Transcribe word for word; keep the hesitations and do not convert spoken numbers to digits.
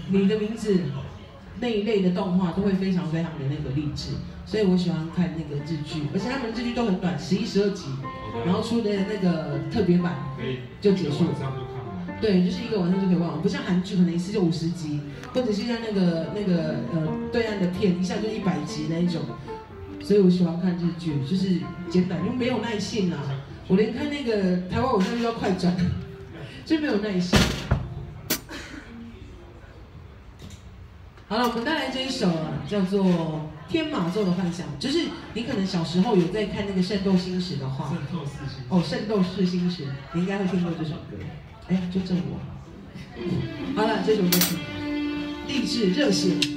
你的名字那一类的动画都会非常非常的那个励志，所以我喜欢看那个日剧，而且他们日剧都很短，十一、十二集，然后出的那个特别版就结束了。对，就是一个晚上就可以忘了，不像韩剧可能一次就五十集，或者是像那个那个呃对岸的片一下就一百集那一种。所以我喜欢看日剧，就是简短，因为没有耐性啊。我连看那个台湾偶像剧都要快转，就没有耐心。好了，我们带来这一首啊，叫做《天马座的幻想》，就是你可能小时候有在看那个《圣斗士星矢》的话， 圣斗士星矢哦，《圣斗士星矢》，你应该会听过这首歌。哎，就正我。好了，这首歌曲励志热血。